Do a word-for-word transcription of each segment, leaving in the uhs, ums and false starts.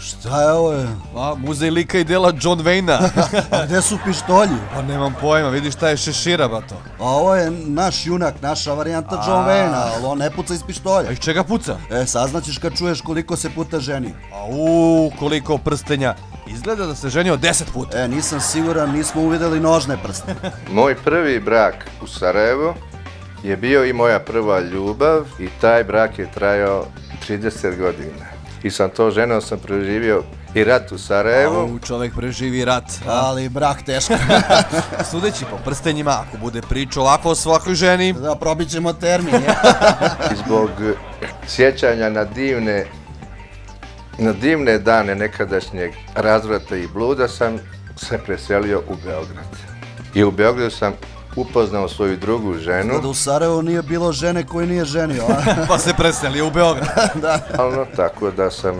Šta je ovo? A, muzej lika i dela John Wayne-a. A gde su pištolji? Pa nemam pojma, vidiš šta je šešira, bato. A ovo je naš junak, naša varijanta John Wayne-a, ali on ne puca iz pištolja. A iz čega puca? E, saznaćeš kad čuješ koliko se puta ženi. A u, koliko prstenja. Izgleda da se ženio deset puta. E, nisam siguran, nismo uvideli nožne prste. Moj prvi brak u Sarajevu je bio i moja prva ljubav i taj brak je trajao trideset godina. I sam to ženom sam preživio i rat u Sarajevu. Au, čovek preživi rat. Ali brak teško. Sudeći po prstenjima, ako bude priča ovako o svakoj ženi... Da, probit ćemo termin, je. I zbog sjećanja na divne, na divne dane nekadašnjeg razvrata i bluda sam se preselio u Beograd. I u Beogradu sam upoznao svoju drugu ženu. Kada u Sarajevu nije bilo žene koje nije ženio, a? Pa se preselio u Beograd. Da. Tako da sam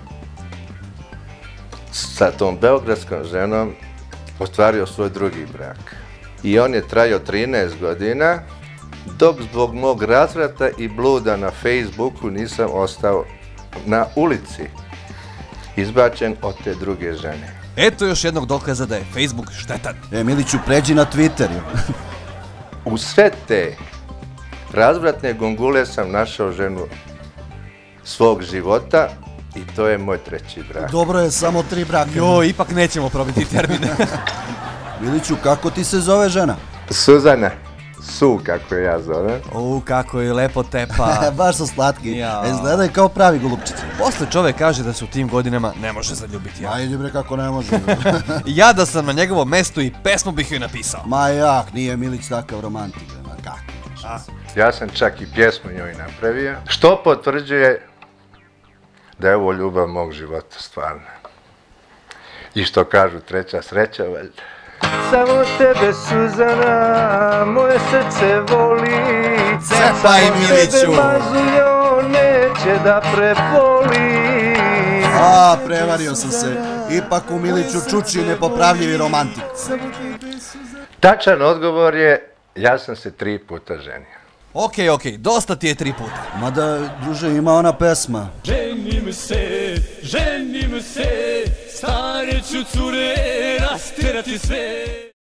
sa tom beogradskom ženom ostvario svoj drugi brak. I on je trajao trinaest godina, dok zbog mog razvrata i bluda na Facebooku nisam ostao na ulici, izbačen od te druge žene. Eto još jednog dokaza da je Facebook štetan. E, Miliću, pređi na Twitter. U sve te razvratne gongule sam našao ženu svog života i to je moj treći brak. Dobro je, samo tri braka. Jo, ipak nećemo probiti termine. Miliću, kako ti se zove žena? Suzana, Su, kako je ja zovem. U, kako je lepo tepa. Baš su slatki. Ja. Izgledaju kao pravi golupčici. Posle čovek kaže da se u tim godinama ne može zaljubiti. Ja. Ajde bre, kako ne može. Ja da sam na njegovom mestu i pesmu bih joj napisao. Ma jak, nije Milić takav romantik. Ma kako? Ja sam čak i pjesmu njoj napravio, što potvrđuje da je ovo ljubav mog života stvarno. I što kažu, treća sreća, valjda. Samo tebe, Suzana, moje srce voli. Cepaj, Miliću! Samo tebe, mazuljo, neće da prepoli. A, prevario sam se. Ipak u Miliću čuči nepopravljivi romantik. Tačan odgovor je, ja sam se tri puta ženio. Okej, okej, dosta ti je tri puta. Mada, druže, ima ona pesma. Ženim se, ženim se, stare ću cure rasterati sve.